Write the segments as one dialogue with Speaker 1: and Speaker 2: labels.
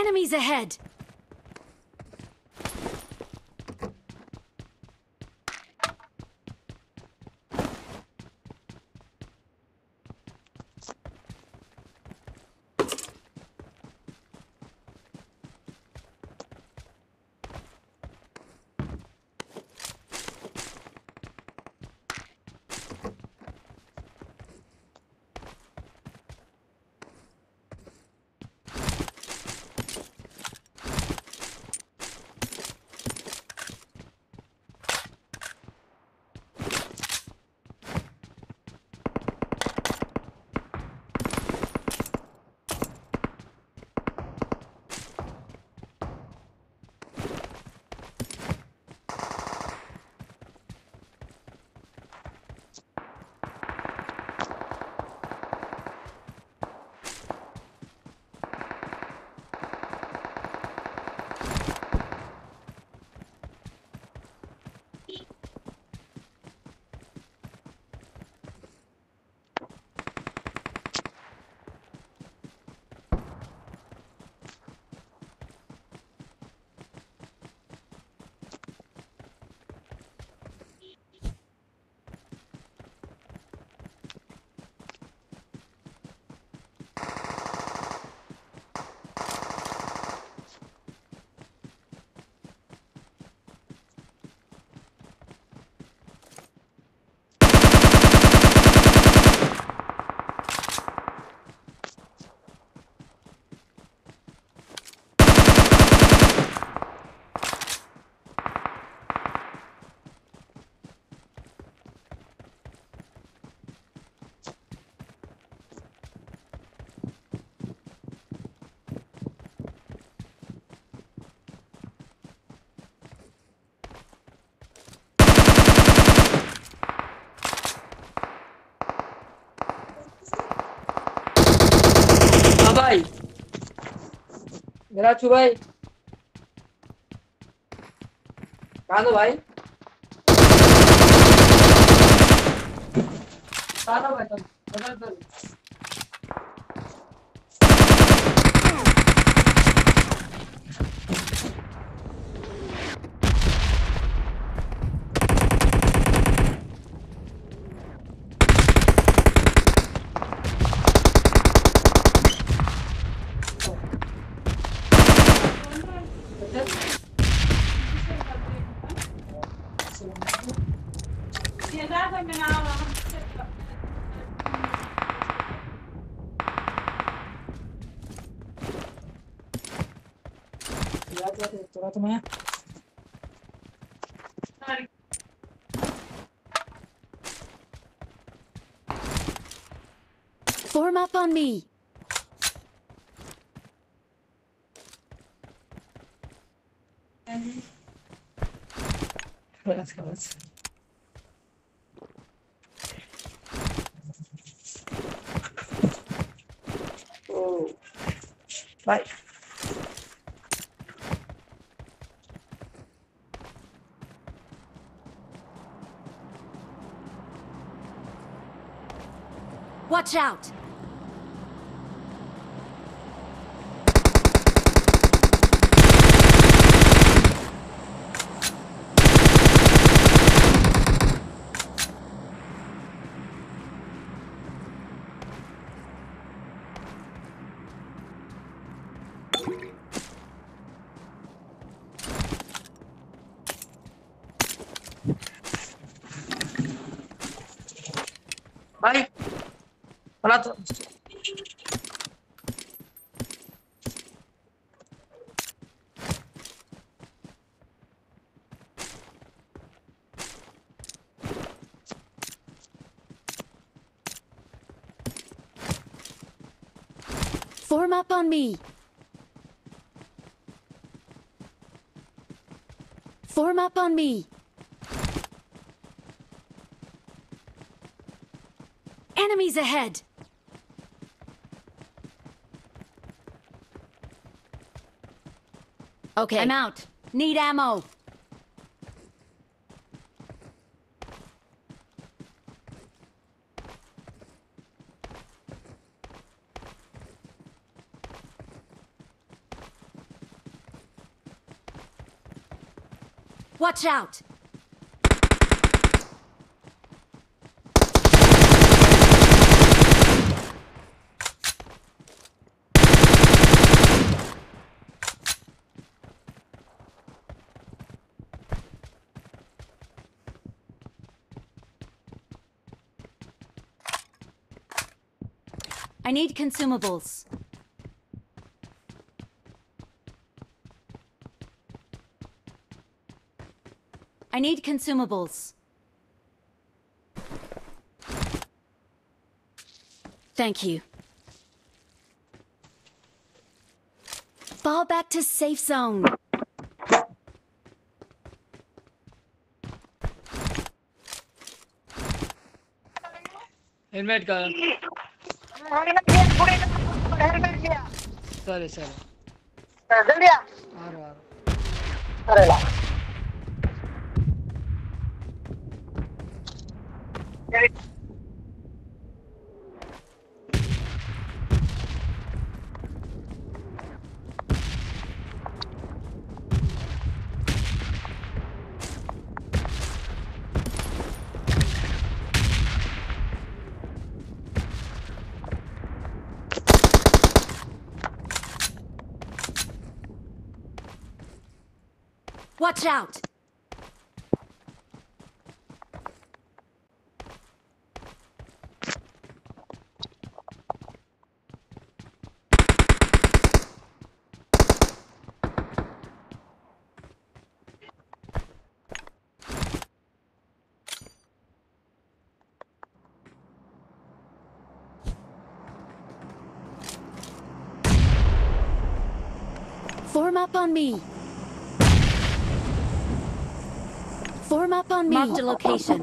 Speaker 1: Enemies ahead!
Speaker 2: हाँ भाई मेरा छू भाई कहाँ दो भाई कहाँ दो भाई तुम बदल दो थोड़ा तुम्हें
Speaker 1: Form up on me!
Speaker 2: خلاص Oh, bye.
Speaker 1: Watch out!
Speaker 2: Bye. Hola.
Speaker 1: Form up on me! Form up on me! Enemies ahead! Okay, I'm out. Need ammo. Watch out! I need consumables. I need consumables. Thank you. Fall back to safe zone.
Speaker 2: Helmet का
Speaker 3: helmet दिया
Speaker 2: sir sir
Speaker 3: जल्दी आ
Speaker 2: आ रहा
Speaker 3: अरे ला
Speaker 1: Watch out! Form up on me. Form up on me. Marked a location.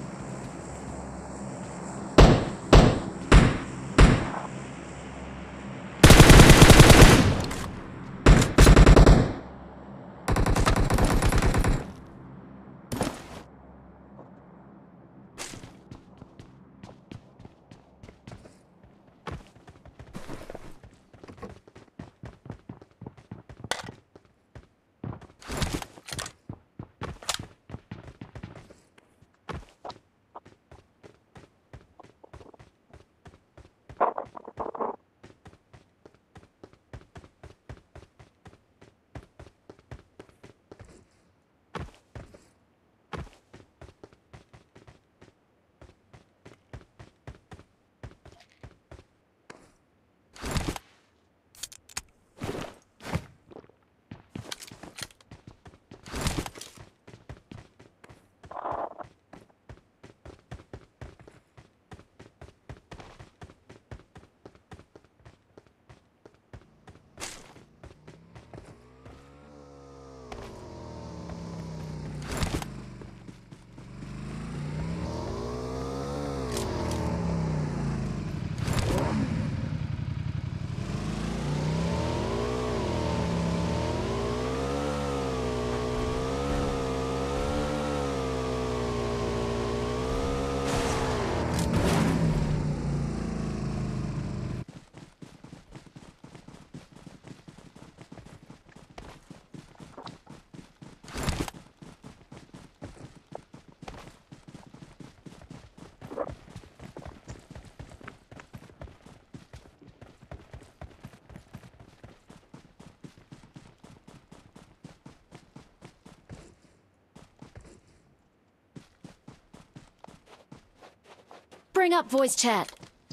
Speaker 1: Bring up voice chat.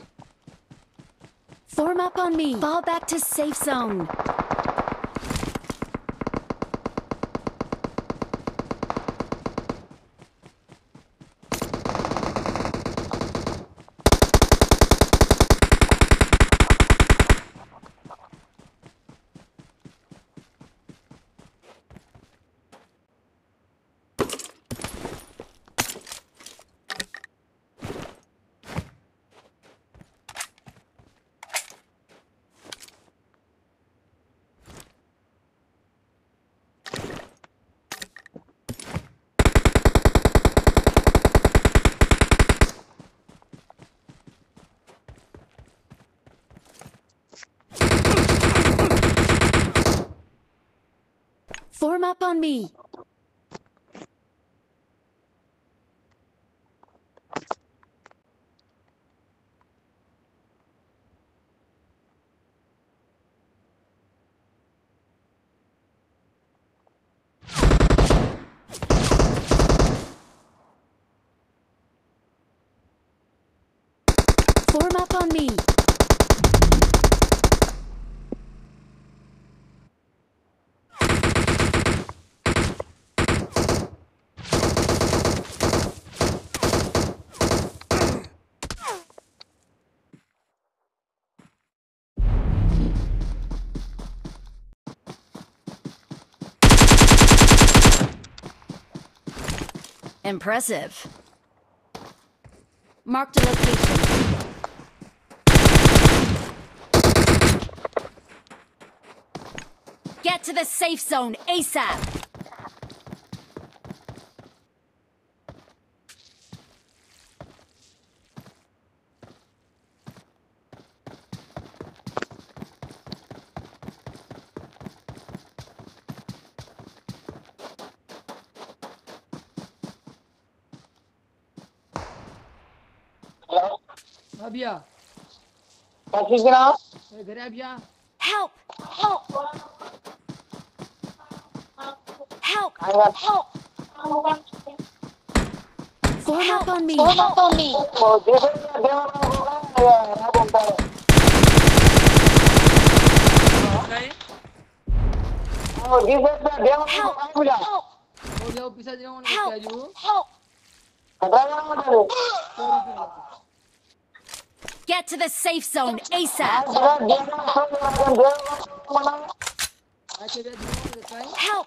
Speaker 1: Form up on me. Fall back to safe zone. Form up on me. Form up on me. Impressive. Marked a location. Get to the safe zone ASAP.
Speaker 3: Hello
Speaker 2: अभिया
Speaker 3: किस गिरा
Speaker 2: घर अभिया
Speaker 1: Help! Help!
Speaker 3: Help
Speaker 1: Form up on me.
Speaker 3: वो दूसरे के देवर होगा या बोलता है
Speaker 2: काय
Speaker 3: वो दूसरे के देवर
Speaker 1: Help!
Speaker 3: होगा बुला
Speaker 2: हो गया पिसा जाऊं ना
Speaker 1: Help!
Speaker 2: क्या जो
Speaker 3: ड्राइवर मत
Speaker 1: Get to the safe zone ASAP.
Speaker 2: आके दे दूं काय
Speaker 1: Help!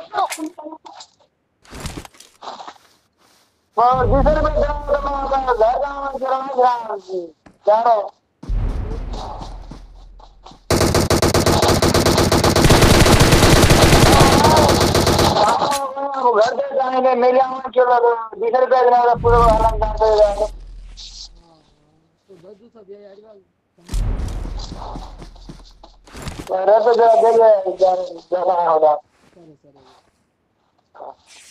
Speaker 2: तो दस सब यार बाल
Speaker 3: होगा
Speaker 2: सरे